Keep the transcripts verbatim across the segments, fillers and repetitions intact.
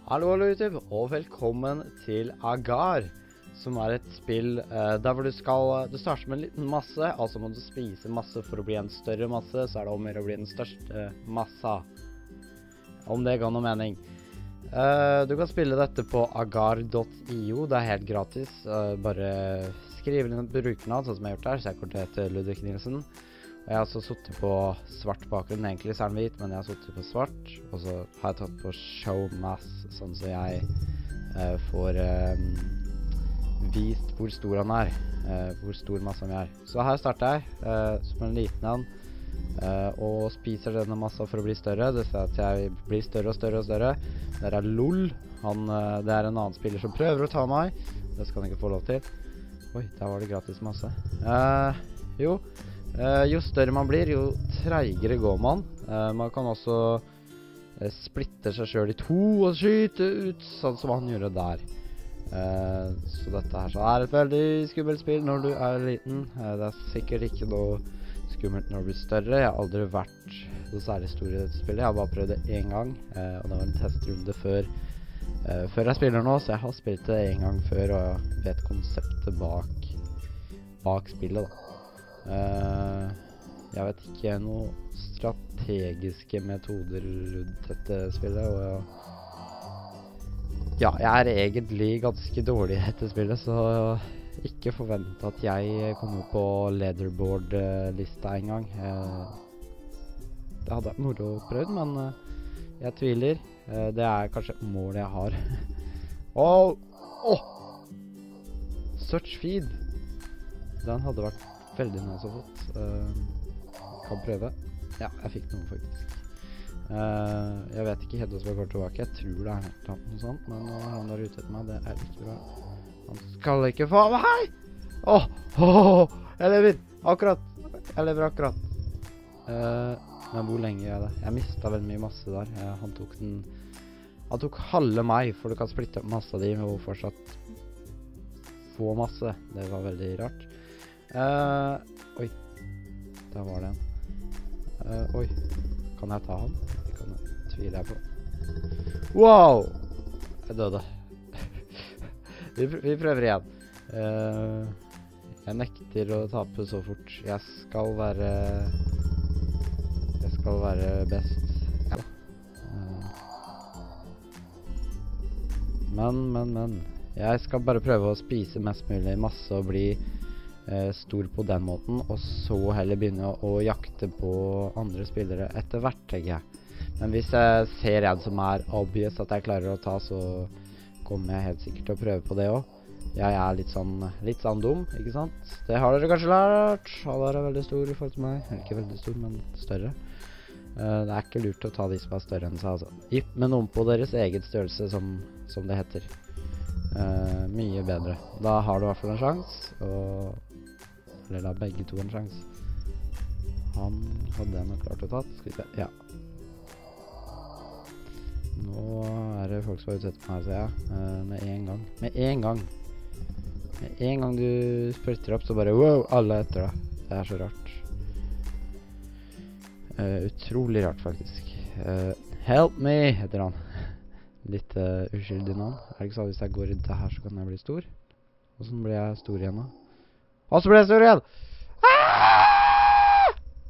Hallo, hallo YouTube, og velkommen til Agar, som er et spill eh, der hvor du skal, du starter med en liten masse, altså må du spise masse for å bli en større masse, så er det om å bli den største massa, om det ga noe mening. Eh, du kan spille dette på agar punktum i o, det er helt gratis, eh, bare skriv inn et brukernavn, sånn som jeg har gjort her, så jeg kommer til å hete Ludvig Nielsen. Og jeg har også suttet på svart bakgrunn, egentlig så er den hvit, men jeg har suttet på svart. Og så har jeg tatt på show mass, sånn så jeg eh, får eh, vist hvor stor han er, eh, hvor stor masse han er. Så her starter jeg, eh, som en liten han, eh, og spiser denne massa for å bli større. Det ser at jeg blir større og større og større. Der er LOL, han, eh, det er en annen spiller som prøver å ta meg. Det skal han ikke få lov til. Oi, der var det gratis masse. Eh, jo. Uh, jo større man blir, jo treigere går man. Uh, man kan også uh, splitte seg selv i to og skyte ut, sånn som han gjorde der. Uh, så dette her så er et veldig skummelt spill når du er liten. Uh, det er sikkert ikke noe skummelt når du blir større. Jeg har aldri vært noe særlig stor i dette spillet. Jeg har bare prøvd det en gang, uh, og det var en testrunde før, uh, før jeg spiller nå, så jeg har spilt det en gang før, og jeg vet konseptet bak, bak spillet da. Uh, jeg vet ikke noe strategiske metoder rundt dette spillet, og ja, jeg er egentlig ganske dårlig i dette spillet, så ikke forvent at jeg kommer på leaderboard-lista en gang. Uh, det hadde vært moro prøvd, men uh, jeg tviler. Uh, det er kanskje målet jeg har. Åh! Oh! Oh! Search feed! Den hadde vært veldig nice å fått. Uh, kan prøve. Ja, jeg fikk noe faktisk. Uh, jeg vet ikke helt hva som går tilbake. Jeg tror det er noe sånt, men nå er han der ute etter meg. Det er ikke bra. Han skal ikke få meg. Hei! Åh! Oh, oh, jeg lever! Akkurat! Jeg lever akkurat. Uh, men hvor lenge gjør jeg det? Jeg mistet veldig mye masse der. Uh, han tok den... Han tok halve meg, for du kan splitte opp masse av de, og fortsatt få masse. Det var veldig rart. Uh, oi, der var det en. Uh, oi, kan jeg ta han? Det kan jeg, tviler jeg på. Wow! Jeg døde. vi, pr vi prøver igjen. Uh, jeg nekter å tape så fort. Jeg skal være... Jeg skal være best. Ja. Uh, men, men, men. Jeg skal bare prøve å spise mest mulig masse og bli... stor på den måten, og så heller begynne å, å jakte på andre spillere etter hvert, tenker jeg. Men hvis jeg ser en som er obvious at jeg klarer å ta, så kommer jeg helt sikkert til å prøve på det også. Jeg er litt sånn, litt sånn dum, ikke sant? Det har dere kanskje lært. Han er veldig stor i forhold til meg. Ikke veldig stor, men større. Uh, det er ikke lurt å ta de som er større enn seg, altså. Gitt med noen på deres egen størrelse, som, som det heter. Uh, mye bedre. Da har du i hvert fall en sjans, og eller da begge to en sjans. Han hadde jeg nok klart å tatt. Skal vi se. Ja. Nå er det folk som har utsettet meg, ser jeg. Uh, med en gang. Med en gang. Med en gang du splitter opp, så bare wow, alle etter deg. Det er så rart. Uh, utrolig rart, faktisk. Uh, help me, heter han. Litt uh, uskyldig navn. Er det ikke sånn hvis jeg går rundt det her, så kan jeg bli stor? Hvordan blir jeg stor igjen da? Og så ble jeg stor igjen! Ah!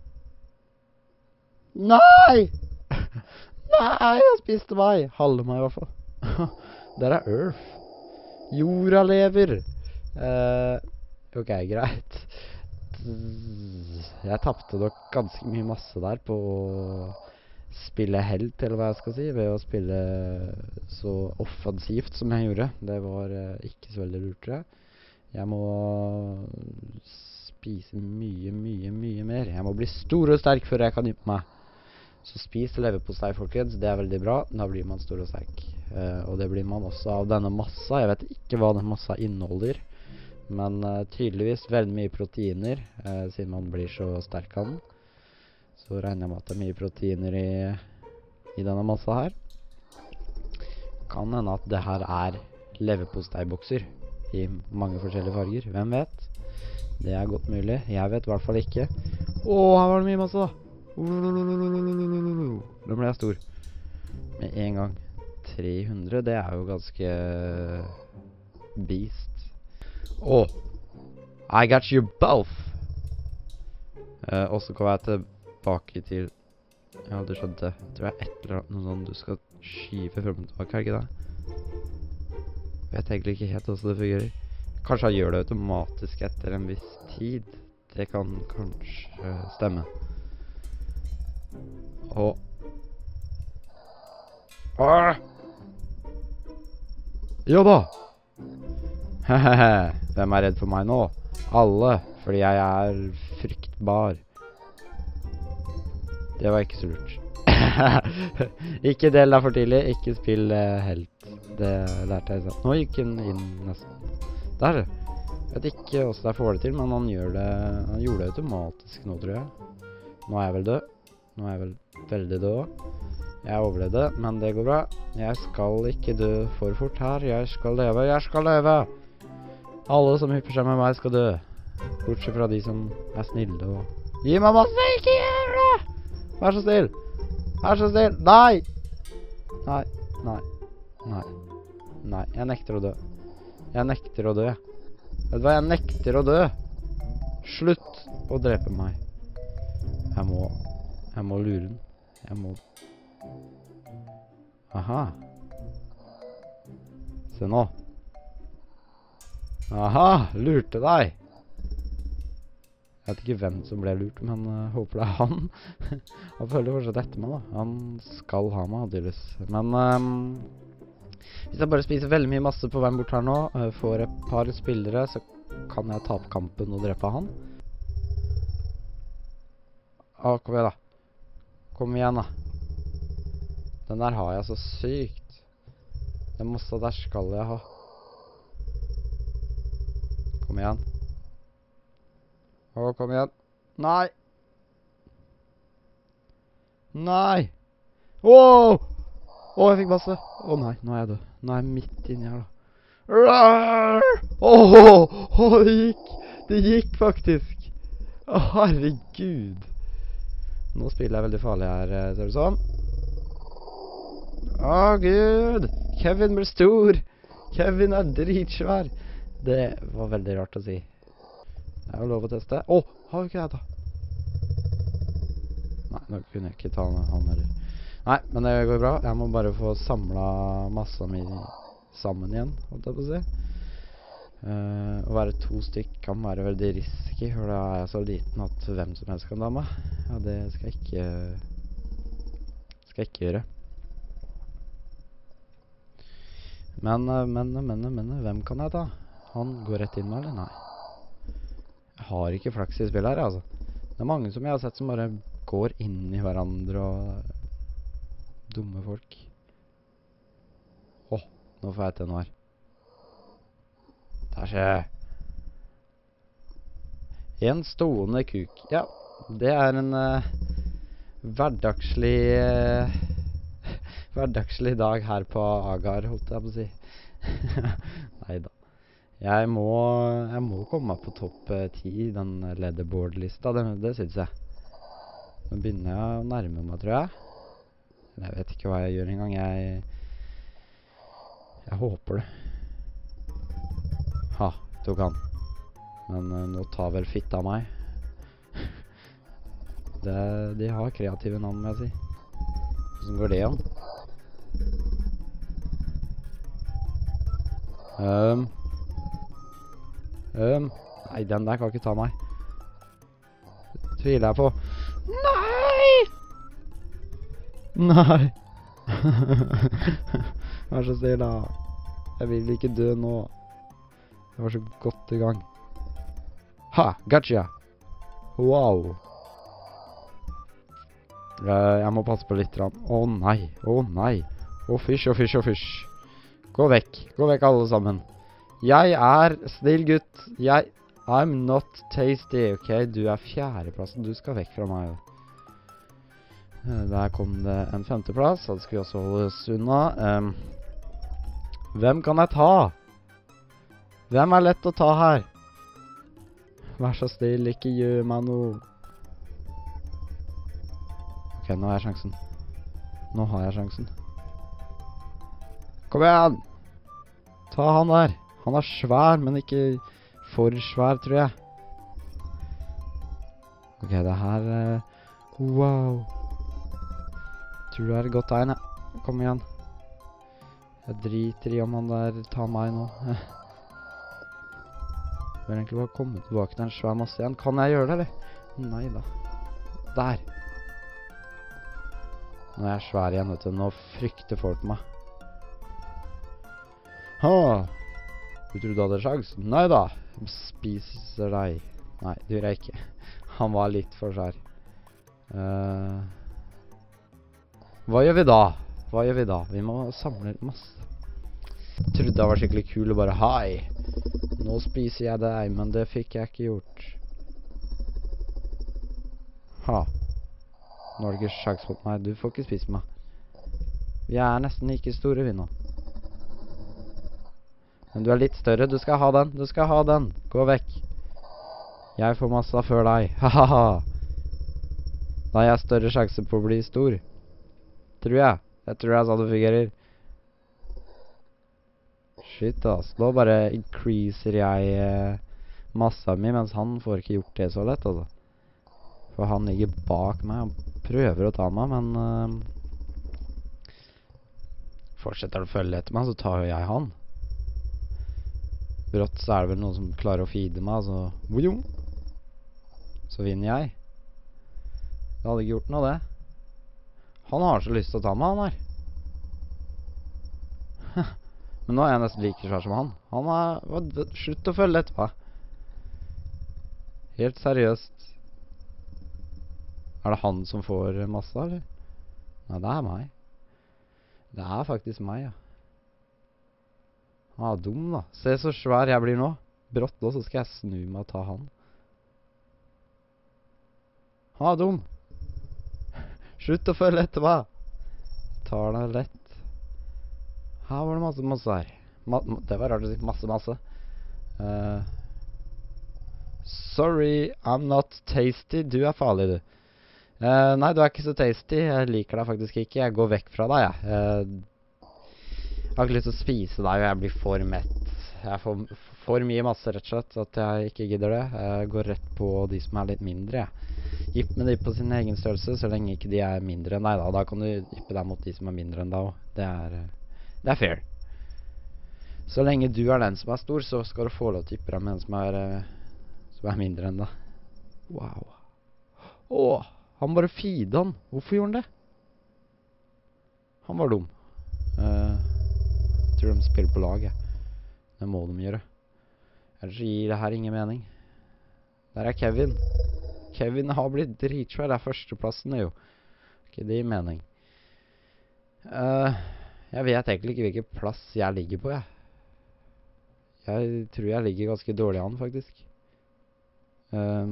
Nei! Nei, jeg spiste meg! Halve meg i hvert fall. Der er Earth. Jorda lever. Uh, ok, greit. Jeg tappte nok ganske mye masse der på å spille helt, eller hva jeg skal si, ved å spille så offensivt som jeg gjorde. Det var uh, ikke så veldig lurt, tror jeg. Jeg må spise mye, mye, mye mer. Jeg må bli stor og sterk før jeg kan yppe meg. Så spis leverpostei, folkens. Det er veldig bra. Da blir man stor og sterk. Uh, og det blir man også av denne massa. Jeg vet ikke hva denne massa inneholder. Men uh, tydeligvis veldig mye proteiner, uh, siden man blir så sterk av den. Så regner jeg med at det er mye proteiner i, i denne massa her. Kan hende at det her er leverposteibokser i mange forskjellige farger. Hvem vet? Det er godt mulig. Jeg vet i hvert fall ikke. Åh, her var det mye masse da. Nå ble jeg stor. Med en gang. tre hundre, det er jo ganske beast. Åh, I got you both! Uh, og så kommer jeg tilbake til, ja, du skjønte, det er et eller annet, noe sånn du skal skyve frem og tilbake, er ikke det? Jeg vet egentlig ikke helt hvordan det fungerer. Kanskje han gjør det automatisk etter en viss tid. Det kan kanskje stemme. Og... Åh! Jo da! Hehehe, hvem er redd for meg nå? Alle, fordi jeg er fryktbar. Det var ikke så lurt. Ikke del deg for tidlig, ikke spill uh, helt. Det lærte jeg sånn. Nå gikk han inn nesten. Der! Jeg vet ikke hvordan jeg får det til, men han gjør det, han gjorde det automatisk nå, tror jeg. Nå er jeg vel død. Nå er jeg vel veldig død også. Jeg overlevde, men det går bra. Jeg skal ikke dø for fort her. Jeg skal leve, jeg skal leve! Alle som hypper seg med meg skal dø. Bortsett fra de som er snille og... Gi meg masse, ikke gjør det! Vær så still! Vær så still! Nei! Nei, nei, nei. Nei, jeg nekter å dø. Jeg nekter å dø. Vet du hva, jeg nekter å dø! Slutt å drepe meg. Jeg må... Jeg må lure den. Jeg må... Aha. Se nå. Aha, lurte deg. Jeg vet ikke hvem som ble lurt, men uh, håper det er han. Han følger fortsatt etter meg da. Han skal ha meg, tydeligvis. Men um, hvis jeg bare spiser veldig mye masse på veien bort her nå, uh, får et par spillere, så kan jeg tape kampen og drepe han. Å, kom igjen da. Kom igjen da. Den der har jeg så sykt. Den masse der skal jeg ha. Kom igjen. Å, kom igjen. Nei! Nei! Åh! Åh, jeg fikk masse. Å nei, nå er jeg død. Nå er jeg midt inni her da. Åh! Åh, det gikk! Det gikk faktisk! Å, herregud! Nå spiller jeg veldig farlig her, ser du sånn? Å, Gud! Kevin blir stor! Kevin er dritsvær! Det var veldig rart å si. Det er jo lov å teste. Åh, har vi ikke det da? Nei, nå kunne jeg ikke ta han heller. Nei, men det går bra. Jeg må bare få samlet massa mi sammen igjen, holdt jeg på å si. Uh, å være to stykk kan være veldig risky, for da er jeg så liten at hvem som helst kan ta meg. Ja, det skal jeg ikke... Skal jeg ikke gjøre. Men, men, men, men, hvem kan jeg ta? Han går rett inn med, eller? Nei. Jeg har ikke flaks i spillet her, altså. Det er mange som jeg har sett som bare går inn i hverandre og... Dumme folk. Åh, nå får jeg til noe her. Der skjer jeg. En stående kuk. Ja, det er en uh, hverdagslig... Uh, hverdagslig dag her på Agar, holdt jeg på å si. Neida. Jeg må, jeg må komme meg på topp ti i den leaderboard-lista, det, det synes jeg. Nå begynner jeg å nærme meg, tror jeg. Jeg vet ikke hva jeg gjør engang, jeg... Jeg håper det. Ha, tok han. Men uh, nå tar vel fitta meg. det, de har kreative navn, må jeg si. Hvordan går det an? Um... Um, nei, den der kan ikke ta meg. Tviler jeg på. Nei! Nei! Vær så snill da. Jeg vil ikke dø nå. Jeg var så godt i gang. Ha! Gotcha! Wow! Uh, jeg må passe på litt. Å oh, nei! Å oh, nei! Å oh, fysj, å oh, fysj, å oh, fysj! Gå vekk! Gå vekk alle sammen! Jeg er snill gutt. Jeg... I'm not tasty, ok? Du er fjerdeplassen. Du skal vekk fra meg. Der kom det en femteplass. Det skal vi også holde oss unna. Um, hvem kan jeg ta? Hvem er lett å ta her? Vær så snill, ikke gjør meg noe. Ok, nå har jeg sjansen. Nå har jeg sjansen. Kom igjen! Ta han der. Han er svær, men ikke for svær, tror jeg. Ok, det her... Uh, wow. Tror det er et godt tegn, ja. Kom igjen. Jeg driter i om han der tar meg nå. Jeg vil egentlig bare komme tilbake til en svær masse igjen. Kan jeg gjøre det, eller? Nei da. Der. Nå er jeg svær igjen, vet du. Nå frykter folk meg. Ha! Du trodde du hadde sjans? Nei da. Jeg spiser deg. Nei, det gjør jeg ikke. Han var litt for svær. Uh, hva gjør vi da? Hva gjør vi da? Vi må samle masse. Jeg trodde det var skikkelig kul å bare hei. Nå spiser jeg deg, men det fikk jeg ikke gjort. Ha. Nå har du ikke sjans på meg. Du får ikke spise meg. Vi er nesten like store vi nå. Men du er litt større. Du skal ha den. Du skal ha den. Gå vekk. Jeg får masse før deg. Hahaha. Da har jeg større sjanse på å bli stor. Tror jeg. Jeg tror jeg sa det fungerer. Shit, ass. Nå bare increaser jeg eh, massa mi, mens han får ikke gjort det så lett, altså. For han ligger bak meg. Han prøver å ta meg, men... Uh, fortsetter å følge etter meg, så tar jo jeg han. Brått så er det vel noen som klarer å feede meg, så... Boom! Så vinner jeg. Jeg hadde ikke gjort noe av det. Han har så lyst til å ta meg, han her. Men nå er jeg nesten like svær som han. Han er... Hva, slutt å følge etter meg. Helt seriøst. Er det han som får masse, eller? Nei, det er meg. Det er faktisk meg, ja. Han er dum, da. Se så svær jeg blir nå. Brått nå, så skal jeg snu meg og ta han. Han er dum. Slutt å følge etter meg. Tar det lett. Her var det masse masse her. Ma det var rart å si. Masse masse. Uh, sorry, I'm not tasty. Du er farlig, du. Uh, nei, du er ikke så tasty. Jeg liker deg faktisk ikke. Jeg går vekk fra deg, jeg. Uh, jeg har ikke lyst til å spise deg, og jeg blir for mett. Jeg får for mye masse, rett og slett, at jeg ikke gidder det. Jeg går rett på de som er litt mindre, jeg. Gipp med de på sin egen størrelse, så lenge ikke de er mindre enn deg, da. Da kan du gippe deg mot de som er mindre enn deg også. Det er, det er fair. Så lenge du er den som er stor, så skal du få lov til å gippe deg med den som er, som er mindre enn deg. Wow. Åh, han bare feed han. Hvorfor gjorde han det? Han var dum. Uh, jeg tror de spiller på lag, jeg. Det må de gjøre. Ellers gir det her ingen mening. Der er Kevin. Kevin har blitt dritsvær. Det er førsteplassen, jo. Ok, det gir mening. Uh, jeg vet egentlig ikke hvilken plass jeg ligger på, jeg. Jeg tror jeg ligger ganske dårlig an, faktisk. Um,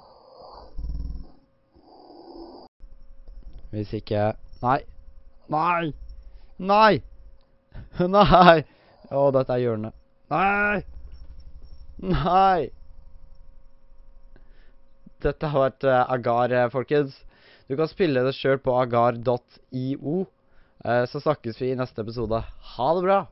hvis ikke... Nei! Nei! Nei! Nei! Å, dette er hjørnet. Nei! Nei! Dette har vært uh, Agar, uh, folkens. Du kan spille det selv på agar punktum i o. Uh, så snakkes vi i neste episode. Ha det bra!